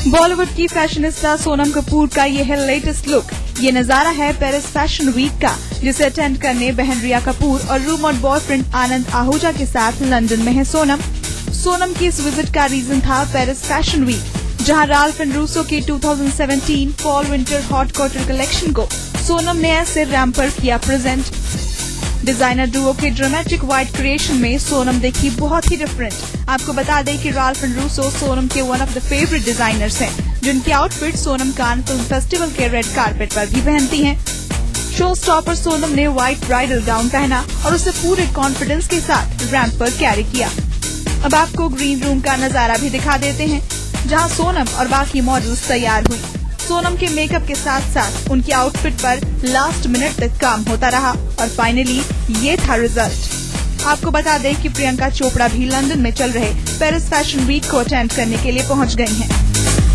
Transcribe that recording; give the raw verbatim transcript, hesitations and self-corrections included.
बॉलीवुड की फैशनिस्टा सोनम कपूर का ये है लेटेस्ट लुक। ये नजारा है पेरिस फैशन वीक का, जिसे अटेंड करने बहन रिया कपूर और रूमर्ड बॉयफ्रेंड आनंद आहूजा के साथ लंदन में है सोनम। सोनम की इस विजिट का रीजन था पेरिस फैशन वीक, जहां राल्फ एंड रूसो की दो हज़ार सत्रह fall winter hot cotton collection को सोनम ने ऐसे रैंप पर किया प्रेजेंट। डिजाइनर डुओ के ड्रामेटिक व्हाइट क्रिएशन में सोनम देखी बहुत ही डिफरेंट। आपको बता दें कि राल्फ एंड रूसो सोनम के one of the favourite designers हैं, जिनकी outfit Sonam Cannes film festival के रेड कारपेट पर भी पहनती हैं। शो स्टॉपर सोनम ने व्हाइट ब्राइडल गाउन पहना और उसे पूरे कॉन्फिडेंस के साथ रैंप पर कैरी किया। अब आपको ग्रीन रूम का नजारा भी दिखा देते हैं, जहां सोनम और बाकी मॉडल्स तैयार हुई। सोनम के मेकअप के साथ साथ उनकी आउटफिट पर लास्ट मिनट तक काम होता रहा और फाइनली ये था रिजल्ट। आपको बता दें कि प्रियंका चोपड़ा भी लंदन में चल रहे पेरिस फैशन वीक को अटेंड करने के लिए पहुंच गई हैं।